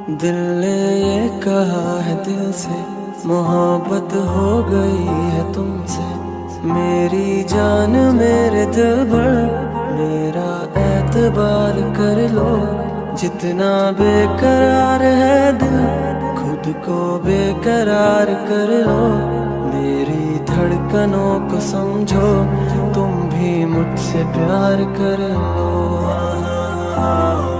दिल ने ये कहा है दिल से, मोहब्बत हो गई है तुमसे। मेरी जान मेरे दिलबर, मेरा एतबार कर लो। जितना बेकरार है दिल, खुद को बेकरार कर लो। मेरी धड़कनों को समझो, तुम भी मुझसे प्यार कर लो।